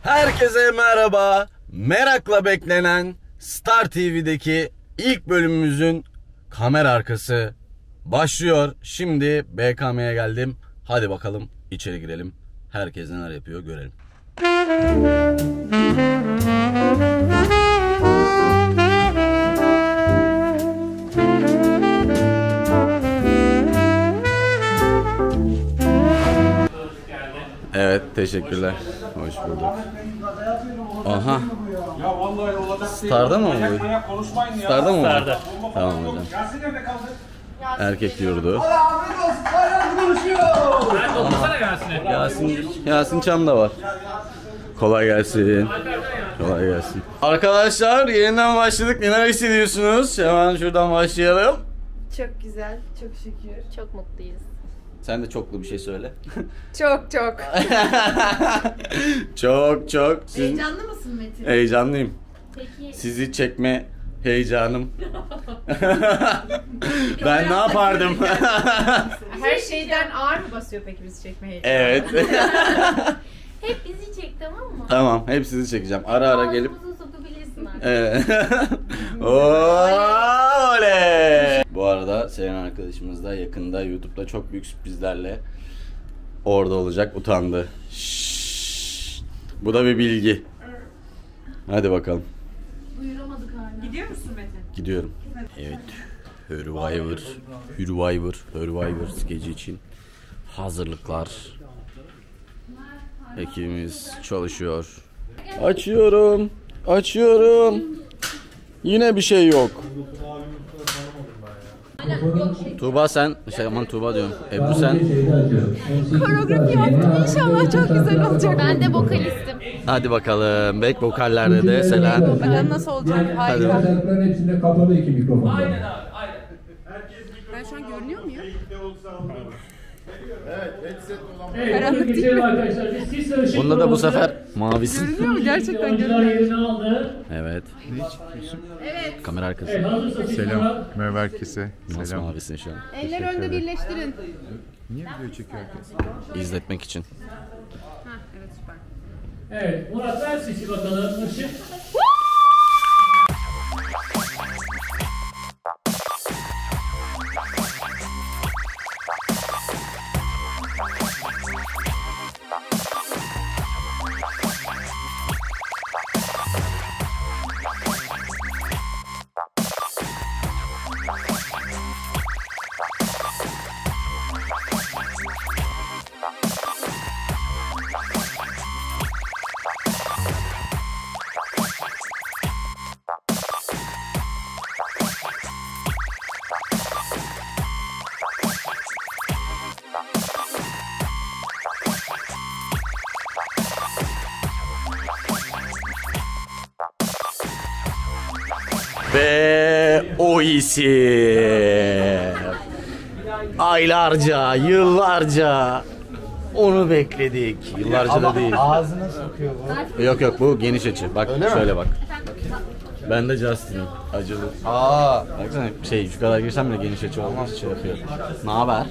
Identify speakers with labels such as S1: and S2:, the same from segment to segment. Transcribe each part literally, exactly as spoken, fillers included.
S1: Herkese merhaba. Merakla beklenen Star T V'deki ilk bölümümüzün kamera arkası başlıyor. Şimdi B K M'ye geldim. Hadi bakalım içeri girelim. Herkes neler yapıyor görelim. Evet, teşekkürler. Hoş bulduk. Aha. Star'da mı oluyor? Star'da mı oluyor? Tamam hocam. Erkek yurdu. Yasin, Yasin Çam da var. Kolay gelsin. Kolay gelsin. Arkadaşlar yeniden başladık. Neler hissediyorsunuz? Hemen şuradan başlayalım.
S2: Çok güzel, çok şükür.
S3: Çok mutluyuz.
S1: Sen de çoklu bir şey söyle.
S2: Çok çok.
S1: Çok çok. Siz...
S2: Heyecanlı mısın Metin?
S1: Heyecanlıyım.
S3: Peki.
S1: Sizi çekme heyecanım. Ben ne yapardım?
S2: Her şeyden ağır mı basıyor peki bizi çekme heyecanı?
S1: Evet.
S3: Hep bizi çek, tamam mı?
S1: Tamam, hep sizi çekeceğim. Ara ara gelip.
S3: Ağzımıza sokabilirsin artık.
S1: Evet. Oley! Bu arada Selen arkadaşımız da yakında YouTube'da çok büyük sürprizlerle orada olacak. Utandı. Şşş. Bu da bir bilgi. Hadi bakalım.
S3: Duyuramadık hala.
S2: Gidiyor musun Metin?
S1: Gidiyorum. Evet. Survivor, Survivor, Survivor skeci için hazırlıklar. Ekibimiz çalışıyor. Açıyorum. Açıyorum. Yine bir şey yok. Tuğba sen, şey aman Tuğba diyorum. Ebru sen.
S2: Koreografi yaptım. İnşallah çok güzel olacak.
S3: Ben de vokalistim.
S1: Hadi bakalım. Back vokallerde de Selen.
S2: Bakalım nasıl olacak?
S1: Hadi.
S4: Bacakların hepsinde kapalı iki mikrofon.
S5: Aynen abi, aynen.
S2: Ben şu an görünüyor muyum?
S5: Evet, bunu geçelim arkadaşlar. Biz sis ışık
S1: Bunda da bu sefer mavisin.
S2: Görünüyor mu? Gerçekten
S5: oyuncular
S2: görünüyor.
S5: yerini aldı.
S1: Evet.
S2: Evet.
S1: Kamera arkası.
S5: Evet, hazırsa sis
S6: Selam.
S5: var.
S6: Merhaba herkese.
S1: Nasıl
S6: Selam.
S1: mavisin şu an?
S2: Eller önde birleştirin.
S6: Niye video çekiyor herkes?
S1: İzletmek için.
S2: Ha, evet süper.
S5: Evet, Murat ver sisi bakalım. Işık.
S1: Ve o isim. Aylarca, yıllarca onu bekledik. Yıllarca da değil.
S4: Ağzına sokuyor bu.
S1: Yok yok bu geniş açı. Bak şöyle bak. Ben de Justin'im. Acılı.
S4: Aa,
S1: Baksana şey şu kadar girsem bile geniş açı olmaz şey yapıyor. Ne haber?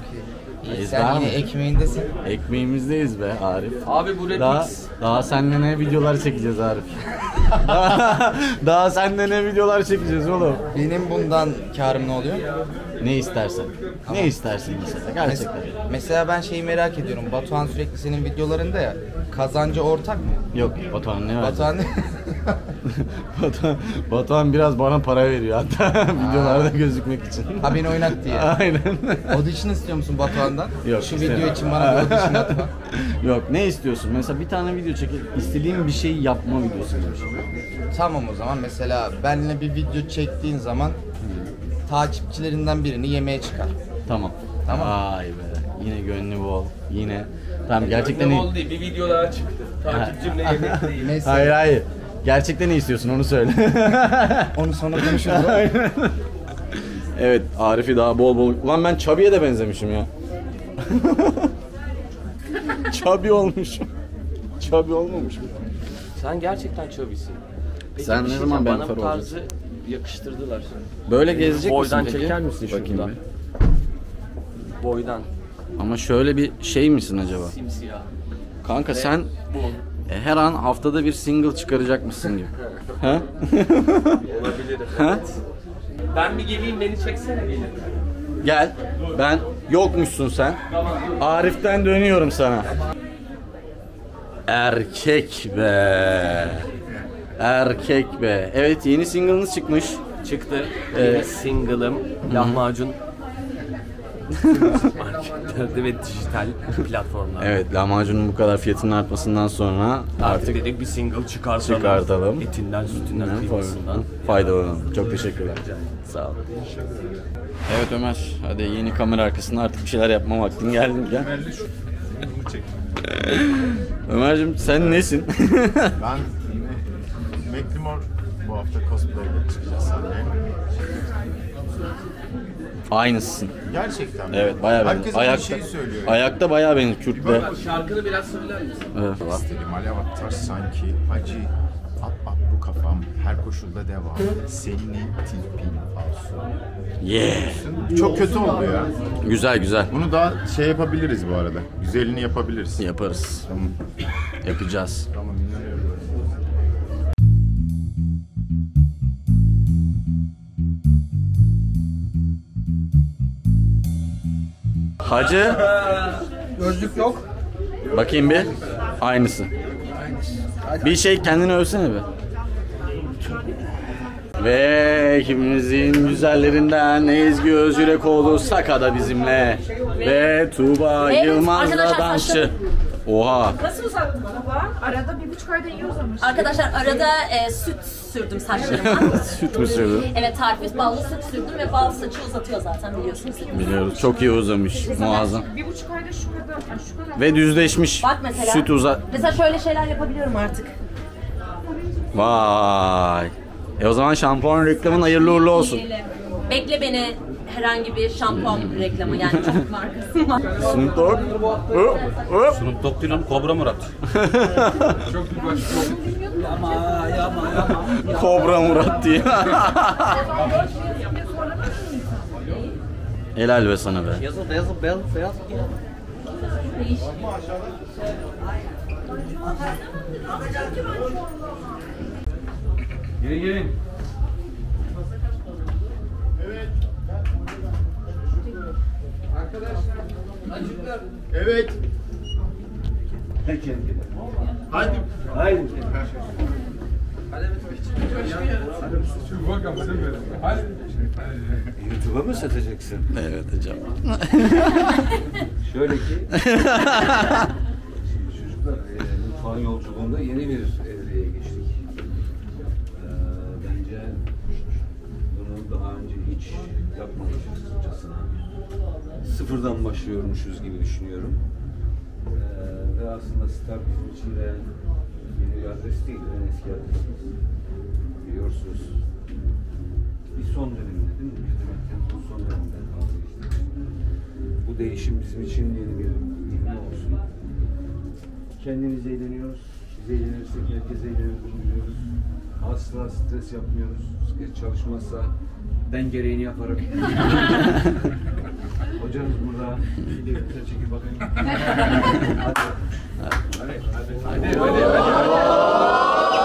S4: sen yine ekmeğindesin.
S1: Ekmeğimizdeyiz be Arif.
S4: Abi bu
S1: Daha, daha seninle ne videolar çekeceğiz Arif. daha, daha seninle ne videolar çekeceğiz oğlum.
S4: Benim bundan karım ne oluyor?
S1: Ne istersen. Ne istersin mesela gerçekten.
S4: Mesela ben şeyi merak ediyorum. Batuhan sürekli senin videolarında ya. Kazancı ortak mı?
S1: Yok Batuhan ne var?
S4: Batuhan
S1: Batuhan, Batuhan biraz bana para veriyor hatta videolarda gözükmek için.
S4: ha beni oynat diye.
S1: Aynen.
S4: Audition istiyor musun Batuhan'dan?
S1: Yok,
S4: Şu
S1: istemem.
S4: video için bana bir audition atma.
S1: Yok ne istiyorsun? Mesela bir tane video çekip istediğin bir şey yapma videosu gibi bir şey.
S4: Tamam o zaman mesela benimle bir video çektiğin zaman takipçilerinden birini yemeğe çıkar.
S1: Tamam.
S4: Tamam.
S1: Vay be. Yine gönlü bol. Yine. Tamam gerçekten iyi.
S7: oldu değil, bir video daha çıktı. Takipçimle yemek değil.
S4: Mesela
S1: Hayır hayır. Gerçekten ne istiyorsun onu söyle.
S4: onu sonra konuşuruz.
S1: Aynen. Evet Arif'i daha bol bol. Ulan ben Chubby'ye de benzemişim ya. Chubby olmuşum. Chubby olmamışım.
S7: Sen gerçekten çöbisin. Peki
S1: Sen
S7: bir
S1: ne
S7: şey
S1: zaman
S7: diyeceğim,
S1: ben
S7: bana bu
S1: far
S7: tarzı yakıştırdılar.
S1: Böyle gezecek
S7: Boydan
S1: misin peki?
S7: çeker misin
S1: Bakayım
S7: şuradan?
S1: bir.
S7: Boydan.
S1: Ama şöyle bir şey misin acaba?
S7: Simsiyah.
S1: Kanka sen
S7: Bu
S1: E, her an haftada bir single çıkaracakmışsın gibi. Ha?
S7: Olabilir.
S1: Ha?
S7: Ben bir geleyim, beni çeksene gelin.
S1: Gel. Ben yokmuşsun sen. Arif'ten dönüyorum sana. Erkek be. Erkek be. Evet, yeni single'ınız çıkmış.
S7: Çıktı.
S1: Evet.
S7: Yeni single'ım lahmacun. Marketlerde ve dijital platformlarda.
S1: Evet, lahmacunun bu kadar fiyatının artmasından sonra
S7: Artık,
S1: artık
S7: dedik bir single çıkartalım.
S1: çıkartalım.
S7: Etinden, sütünden,
S1: Ne,
S7: kıymasından.
S1: faydalanalım. Çok teşekkürler. Sağ ol. Evet Ömer, hadi yeni kamera arkasında artık bir şeyler yapma vaktin geldi. Gel. Ömerciğim sen nesin?
S6: Ben yine Macklemore bu hafta cosplay'de çıkacağız sahneye.
S1: Aynısın.
S6: Gerçekten mi?
S1: Evet, bayağı benim.
S6: Herkes
S1: Ayakta,
S6: bir şey söylüyor.
S1: ayakta bayağı benim Kürt'le.
S7: Şarkını biraz söyler misin?
S1: Evet.
S6: İstedim alev atar sanki acı. At at bu kafam her koşulda devam. Senin tipin falso.
S1: Yeah.
S6: Çok kötü oldu ya.
S1: Güzel güzel.
S6: Bunu daha şey yapabiliriz bu arada. Güzelini yapabiliriz.
S1: Yaparız.
S6: Tamam.
S1: Yapacağız.
S6: Tamam, inanıyorum.
S1: Hacı. Gözlük yok. Bakayım bir. Aynısı. Bir şey kendini övsene be. Ve ekibimizin güzellerinden Ezgi Özürekoğlu Saka'da bizimle. Ve Tuğba
S2: Evet,
S1: Yılmaz'la
S2: arkadaşlar,
S1: dansçı.
S2: saçlarım.
S1: Oha.
S2: Nasıl uzattın baba? Arada bir buçuk ayda yiyoruz ama.
S8: Arkadaşlar arada e, süt sürdüm saçlarıma.
S1: Süt mü sürdün?
S8: Evet, tarifiz ballı süt sürdüm ve bal saçı uzatıyor zaten biliyorsunuz.
S1: Biliyoruz. Çok iyi uzamış. Muazzam.
S2: Bir buçuk ayda şu kadar, yani şu kadar.
S1: Ve düzleşmiş.
S8: Bak mesela.
S1: Süt uzat.
S8: Mesela şöyle şeyler yapabiliyorum artık.
S1: Vay. E o zaman şampuan reklamın hayırlı uğurlu olsun.
S8: Bekle beni herhangi bir şampuan reklamı, yani çok markası var.
S1: Snoop Dogg. Hop, hop.
S9: Snoop Dogg değil lan, Kobra Murat.
S1: Kobra Murat diye. Helal be sana be.
S7: Yazıl, yazıl, beyaz, beyaz.
S9: Gelin gelin.
S6: Evet. Hadi.
S9: Haydi. YouTube'a mı satacaksın?
S1: Evet hocam.
S9: Şöyle ki. Çocuklar, e, mutfağın yolculuğunda yeni bir evreye geçtik. E, bence bunu daha önce hiç yapmamışızcasına. Sıfırdan başlıyormuşuz gibi düşünüyorum. E, ve aslında Star bizim için de yeni bir adres değil, en eski adresimiz. Biliyorsunuz. Bir son döneminde değil mi? Hizmetten sonra son dönemden vazgeçtik. Bu değişim bizim için yeni bir ilmi olsun. Kendimiz eğleniyoruz. Biz eğlenirsek herkes eğleniyoruz. Asla stres yapmıyoruz. Stres çalışmazsa ben gereğini yaparım. Hocanız burada. Bir de güzel çekip bakayım. Hadi. Hadi. Hadi. Hadi. Hadi.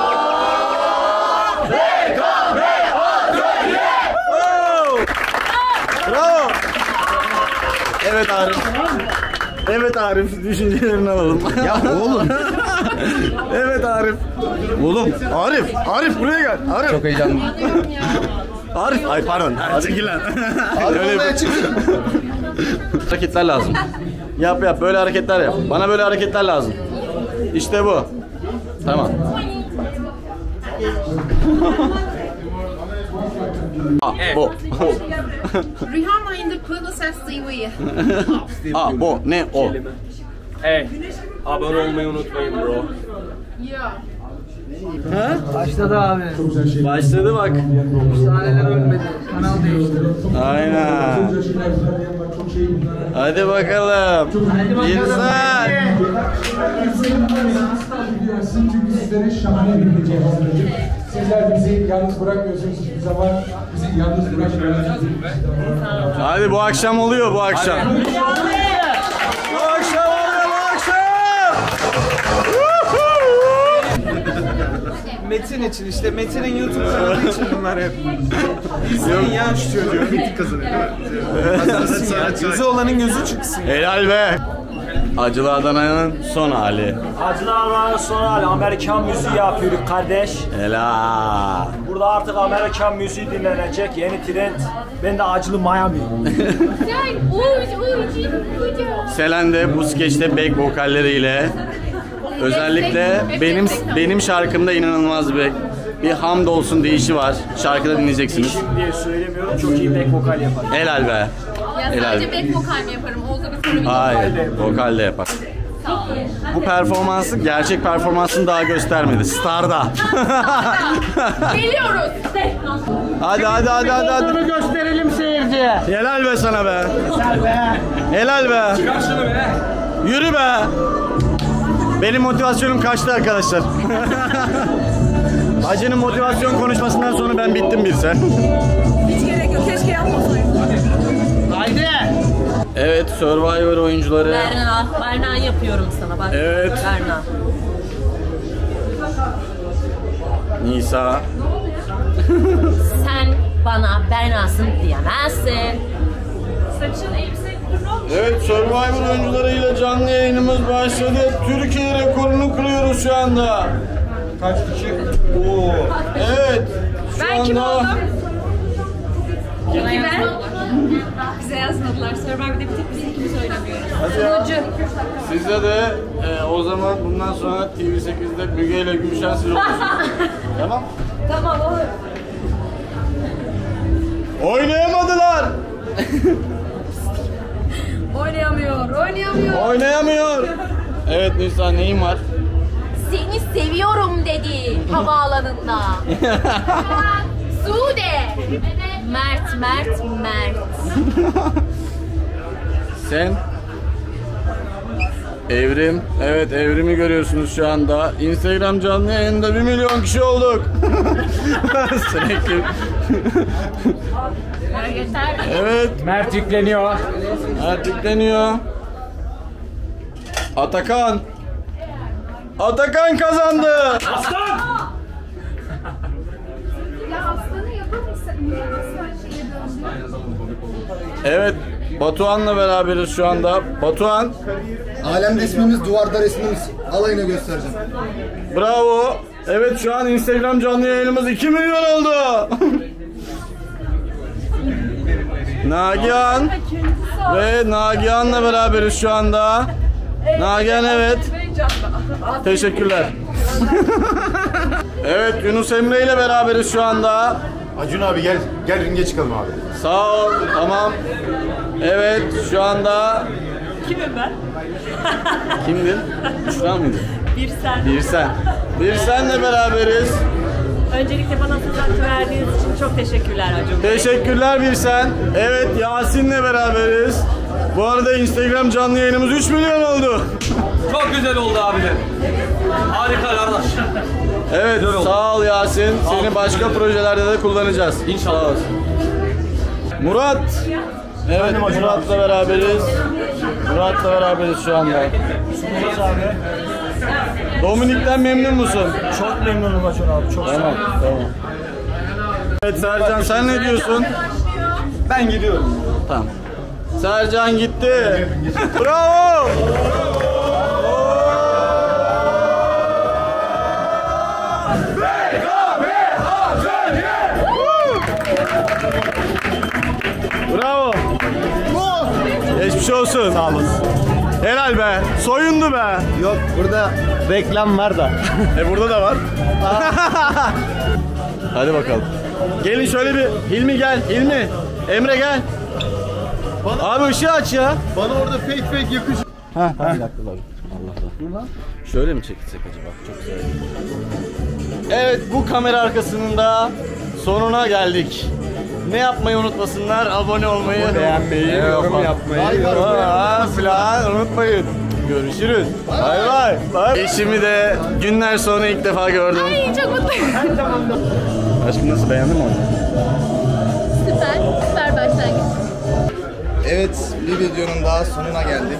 S1: Bravo. Evet Arif. Evet Arif, düşüncelerini alalım.
S6: Ya oğlum.
S1: Evet Arif. Oğlum Arif, Arif buraya gel. Arif.
S4: Çok heyecanlıyım.
S1: Arif, ay pardon. Çekil lan. Öyle hareketler lazım. Yap yap, böyle hareketler yap. Bana böyle hareketler lazım. İşte bu. Tamam. Ah, bu.
S2: Rihanna in the Playlist T V.
S1: Ah, bu. Ne o?
S7: Hey, abone olmayı unutmayın bro.
S2: Yeah.
S10: Başladı abi.
S1: Başladı bak.
S10: Sahneler ölmedi. Kanal değişti.
S1: Aynen. Hadi bakalım. İnsan.
S11: Çünkü sizlere şahane bir gece hazırladık. Sizler bizi yalnız bırakmıyorsunuz hiçbir zaman. Bizi yalnız bırakmıyorsunuz.
S1: Hadi bu akşam oluyor bu akşam. Bu akşam oluyor bu akşam.
S10: Metin için işte, Metin'in YouTube kanalı için bunlar hep. İzleyin ya şu çocuğu. Metin kazanıyor değil mi? Gözü olanın gözü çıksın.
S1: Helal be. Acılı Adana'nın son hali.
S12: Acılı Adana'nın son hali. Amerikan müziği yapıyoruz kardeş.
S1: Helal.
S12: Burada artık Amerikan müziği dinlenecek. Yeni trend. Ben de Acılı Miami.
S1: Selen de bu skeçte back vokalleriyle özellikle benim benim şarkımda inanılmaz bir bir hamd olsun deyişi var. Şarkıda dinleyeceksiniz.
S12: Değişim diye söylemiyorum. Çok iyi back vokal yapar.
S1: Helal be.
S3: Ya
S1: Helal.
S3: sadece back vokal mi yaparım? Oğuz'a bir soru.
S1: Hayır, vokal de yapar. Bu performansı, gerçek performansını daha göstermedi. Star'da.
S3: Geliyoruz.
S1: Hadi hadi hadi hadi hadi.
S12: Bunu gösterelim seyirciye.
S1: Helal be sana be.
S12: Helal be.
S1: Helal be.
S12: Çıkar şunu be.
S1: Yürü be. Benim motivasyonum kaçtı arkadaşlar. Hacı'nın motivasyon konuşmasından sonra ben bittim bilse.
S2: Hiç gerek yok. Keşke yapmasaydım.
S1: Haydi. Evet, Survivor oyuncuları.
S8: Berna, Berna yapıyorum sana bak.
S1: Evet.
S8: Berna.
S1: Nisa.
S8: Sen bana Berna'sın diyemezsin.
S3: Saçın elbise
S1: Evet, Survivor oyuncularıyla canlı yayınımız başladı. Türkiye rekorunu kırıyoruz şu anda.
S10: Kaç kişi?
S1: Oo. Evet. Şu
S2: Ben
S1: anda...
S2: kim oldum? Peki ben? Bize yazmadılar. Survivor'da bir tek biz ikimiz oynamıyoruz.
S1: Hadi ya. Size de e, o zaman bundan sonra T V sekizde Müge ile Gülşen siz olursunuz. Tamam.
S8: Tamam olur.
S1: Oynayamadılar.
S2: Oynayamıyor. Oynayamıyor.
S1: Oynayamıyor. Evet Nisa, neyin var?
S3: Seni seviyorum dedi havaalanında. Sude. Mert, Mert, Mert.
S1: Sen? Evrim. Evet, Evrim'i görüyorsunuz şu anda. Instagram canlı yayında bir milyon kişi olduk. Sürekli.
S3: Yeter.
S1: Evet.
S12: Mert yükleniyor.
S1: Mert yükleniyor. Atakan. Atakan kazandı.
S12: Aslan!
S2: Ya aslanı yapamaysak niye aslan şeye döndü?
S1: Evet. Batuhan'la beraberiz şu anda. Batuhan.
S13: Alemde ismimiz, duvarda resmimiz. Alayına göstereceğim.
S1: Bravo. Evet, şu an Instagram canlı yayınımız iki milyon oldu. Nagihan ve Nagihan'la beraberiz şu anda. Nagihan, evet. Teşekkürler. Evet, Yunus Emre ile beraberiz şu anda.
S6: Acun abi gel, gel ringe çıkalım abi.
S1: Sağ ol, tamam. Evet, şu anda...
S8: Kimim ben?
S1: Kimdin? Büşra mıydı?
S8: Bir sen.
S1: Bir sen. Bir senle beraberiz.
S8: Öncelikle bana fırsat verdiğiniz için çok teşekkürler Acun Bey.
S1: Teşekkürler bir sen. Evet, Yasin'le beraberiz. Bu arada Instagram canlı yayınımız üç milyon oldu.
S7: Çok güzel oldu abiler. Harika kardeş.
S1: Evet, sağ ol Yasin. Seni başka projelerde de kullanacağız.
S7: İnşallah.
S1: Murat. Evet, Murat'la beraberiz. Murat'la beraberiz şu anda. Dominik'ten memnun musun?
S12: Çok memnunum Acun abi. Çok
S1: Tamam, tamam. Evet Sercan, sen ne diyorsun?
S10: Ben gidiyorum.
S1: Tamam. Sercan gitti. Bravo! Bravo. Geçmiş olsun. Sağ olasın. Helal be. Soyundu be.
S10: Yok, burada reklam var da.
S1: E burada da var. Hadi bakalım. Gelin şöyle bir. Hilmi gel. Hilmi. Emre gel. Abi ışığı aç ya.
S13: Bana orada fake fake yakış.
S1: Ha, ha. Bir dakika abi. Allah Allah. Şöyle mi çekilsek acaba? Çok güzel. Evet, bu kamera arkasının da sonuna geldik. Ne yapmayı unutmasınlar? Abone olmayı,
S10: Beğenmeyi, yorum yapmayı.
S1: Aa, falan unutmayın. Görüşürüz. Bay bay. Bay. Eşimi de günler sonra ilk defa gördüm.
S3: Ay çok mutluyum.
S1: Aşkım nasıl, beğendin mi onu?
S3: Süper, süper başlangıç.
S4: Evet, bir videonun daha sonuna geldik.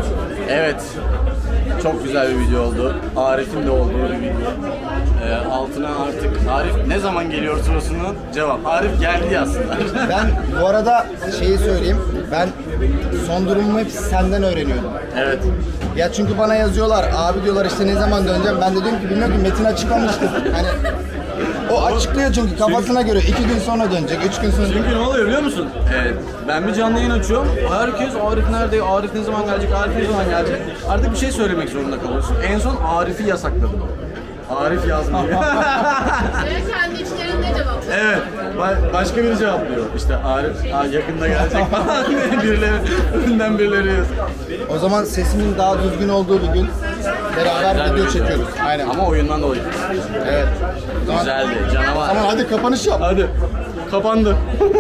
S1: Evet. Çok güzel bir video oldu. Arif'in de olduğu bir video. Ee, altı altına artık Arif ne zaman geliyor sorusunun cevap. Arif geldi aslında.
S4: Ben bu arada şeyi söyleyeyim. Ben son durumumu hep senden öğreniyordum.
S1: Evet.
S4: Ya çünkü bana yazıyorlar, abi diyorlar işte ne zaman döneceğim. Ben de diyorum ki bilmiyorum ki Metin açıklamıştır. Hani o açıklıyor çünkü kafasına göre iki gün sonra dönecek, üç gün sonra dönecek.
S1: Çünkü ne oluyor biliyor musun? Evet, ben bir canlı yayın açıyorum. Herkes Arif nerede, Arif ne zaman gelecek, Arif ne zaman gelecek. Artık bir şey söylemek zorunda kalıyorsun. En son Arif'i yasakladım. Arif yazmıyor.
S3: Kendi içlerinde cevap.
S1: Evet, ba- başka biri cevaplıyor. İşte Arif Aa, yakında gelecek falan diye birileri, önden birileri yazıyor.
S4: O zaman sesimin daha düzgün olduğu bir gün beraber video çekiyoruz. Aynen.
S1: Ama oyundan dolayı.
S4: Evet.
S1: Güzeldi, canavar.
S4: Tamam hadi kapanış yap.
S1: Hadi, kapandı.